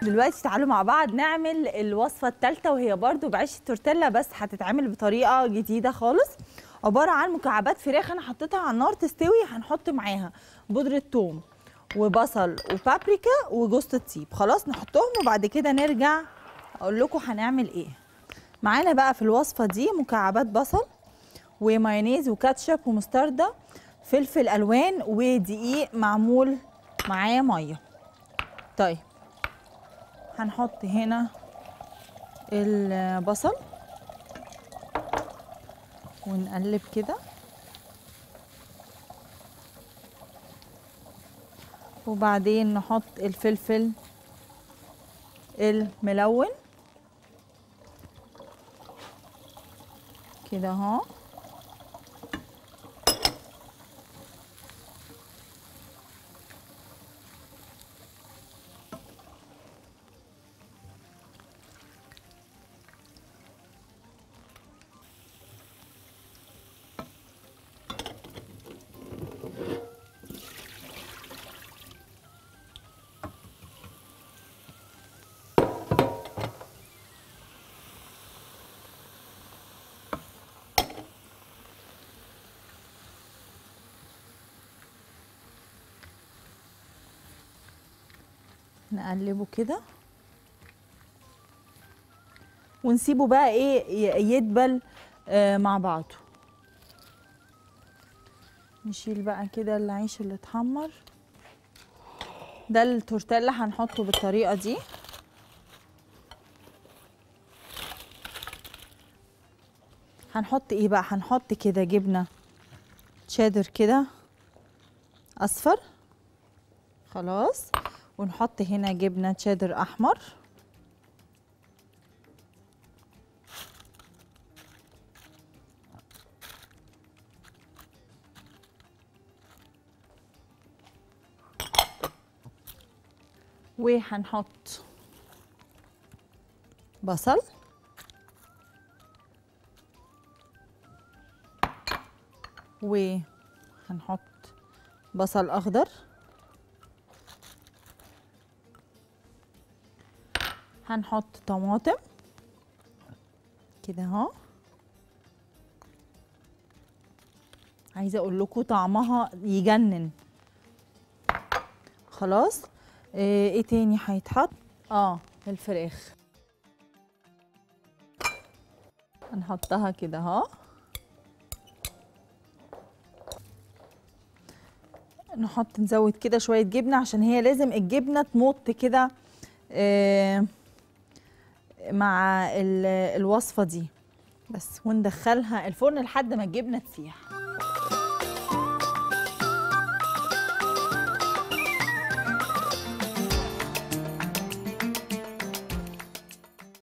دلوقتي تعالوا مع بعض نعمل الوصفة الثالثة، وهي برضو بعيش التورتيلا بس هتتعمل بطريقة جديدة خالص. عبارة عن مكعبات فراخ انا حطيتها على النار تستوي، هنحط معاها بودرة ثوم وبصل وبابريكا وجوز الطيب. خلاص نحطهم وبعد كده نرجع اقول لكم هنعمل ايه. معانا بقى في الوصفة دي مكعبات بصل ومايونيز وكاتشب ومستردة، فلفل الوان ودقيق معمول معاه ميه. طيب هنحط هنا البصل ونقلب كده، وبعدين نحط الفلفل الملون كده اهو، نقلبه كده ونسيبه بقى ايه يدبل مع بعضه. نشيل بقى كده العيش اللي اتحمر ده. التورتيلا هنحطه بالطريقه دي. هنحط ايه بقى؟ هنحط كده جبنه تشيدر كده اصفر، خلاص، ونحط هنا جبنه تشيدر احمر، وهنحط بصل وهنحط بصل اخضر، هنحط طماطم كده اهو. عايزه اقول لكم طعمها يجنن. خلاص، ايه تاني هيتحط؟ الفراخ هنحطها كده اهو. نزود كده شويه جبنه عشان هي لازم الجبنه تمط كده مع الوصفه دي بس، وندخلها الفرن لحد ما الجبنه تسيح.